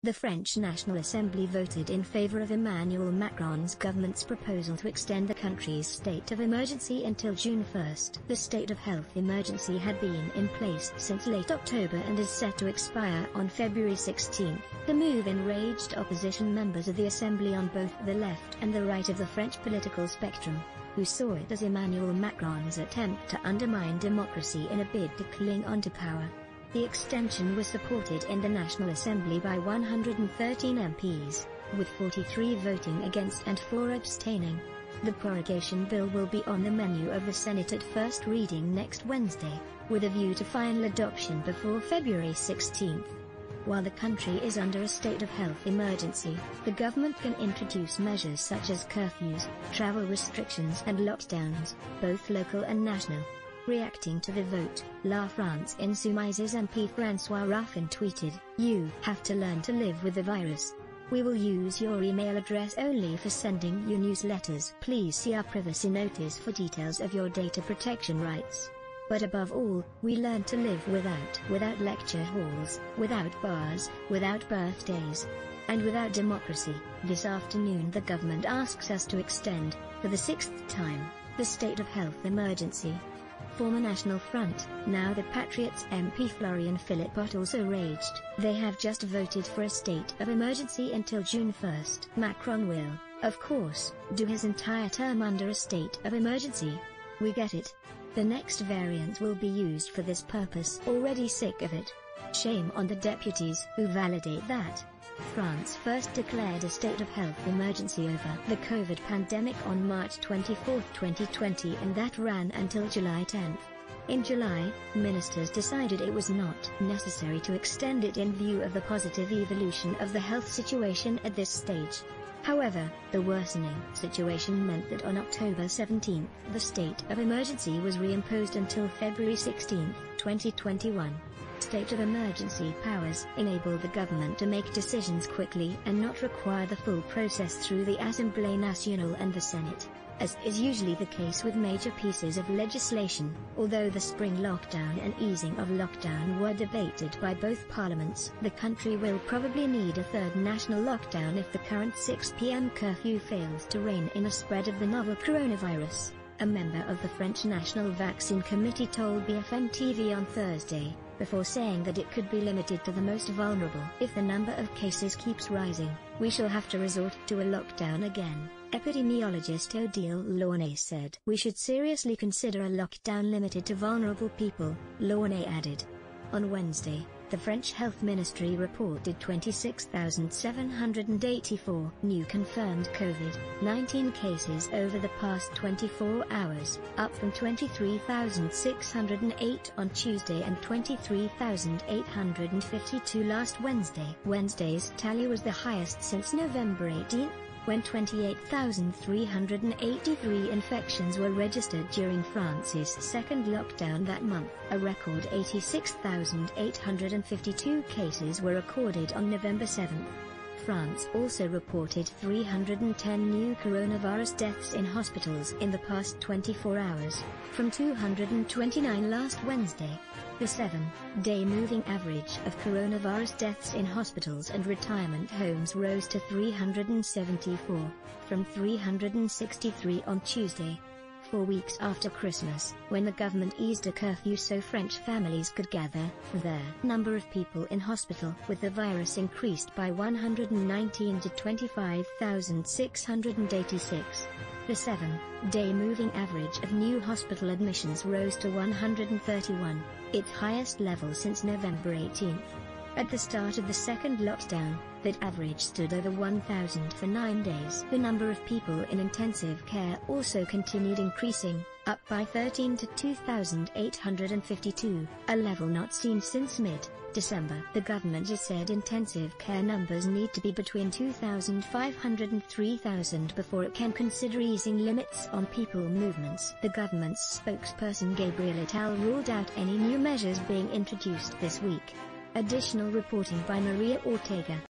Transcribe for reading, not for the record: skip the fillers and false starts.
The French National Assembly voted in favor of Emmanuel Macron's government's proposal to extend the country's state of emergency until June 1. The state of health emergency had been in place since late October and is set to expire on February 16. The move enraged opposition members of the Assembly on both the left and the right of the French political spectrum, who saw it as Emmanuel Macron's attempt to undermine democracy in a bid to cling onto power. The extension was supported in the National Assembly by 113 MPs, with 43 voting against and 4 abstaining. The prorogation bill will be on the menu of the Senate at first reading next Wednesday, with a view to final adoption before February 16. While the country is under a state of health emergency, the government can introduce measures such as curfews, travel restrictions and lockdowns, both local and national. Reacting to the vote, La France Insoumise's MP François Ruffin tweeted, "You have to learn to live with the virus. We will use your email address only for sending you newsletters. Please see our privacy notice for details of your data protection rights. But above all, we learn to live without lecture halls, without bars, without birthdays, and without democracy." This afternoon the government asks us to extend, for the 6th time, the state of health emergency. Former National Front, now the Patriots MP Florian Philippot also raged. They have just voted for a state of emergency until June 1. Macron will, of course, do his entire term under a state of emergency. We get it. The next variant will be used for this purpose. Already sick of it. Shame on the deputies who validate that. France first declared a state of health emergency over the COVID pandemic on March 24, 2020, and that ran until July 10. In July, ministers decided it was not necessary to extend it in view of the positive evolution of the health situation at this stage. However, the worsening situation meant that on October 17, the state of emergency was reimposed until February 16, 2021. State of emergency powers enable the government to make decisions quickly and not require the full process through the Assemblée Nationale and the Senate, as is usually the case with major pieces of legislation. Although the spring lockdown and easing of lockdown were debated by both parliaments, the country will probably need a third national lockdown if the current 6 p.m. curfew fails to rein in a spread of the novel coronavirus, a member of the French National Vaccine Committee told BFM TV on Thursday, before saying that it could be limited to the most vulnerable. If the number of cases keeps rising, we shall have to resort to a lockdown again, epidemiologist Odile Launay said. We should seriously consider a lockdown limited to vulnerable people, Launay added. On Wednesday, the French Health Ministry reported 26,784 new confirmed COVID-19 cases over the past 24 hours, up from 23,608 on Tuesday and 23,852 last Wednesday. Wednesday's tally was the highest since November 18, when 28,383 infections were registered during France's second lockdown that month. A record 86,852 cases were recorded on November 7. France also reported 310 new coronavirus deaths in hospitals in the past 24 hours, from 229 last Wednesday. The 7-day moving average of coronavirus deaths in hospitals and retirement homes rose to 374, from 363 on Tuesday. 4 weeks after Christmas, when the government eased a curfew so French families could gather, the number of people in hospital with the virus increased by 119 to 25,686. The 7-day moving average of new hospital admissions rose to 131, its highest level since November 18. At the start of the second lockdown, that average stood over 1,000 for 9 days. The number of people in intensive care also continued increasing, up by 13 to 2,852, a level not seen since mid-December. The government has said intensive care numbers need to be between 2,500 and 3,000 before it can consider easing limits on people movements. The government's spokesperson Gabriel Attal ruled out any new measures being introduced this week. Additional reporting by Maria Ortega.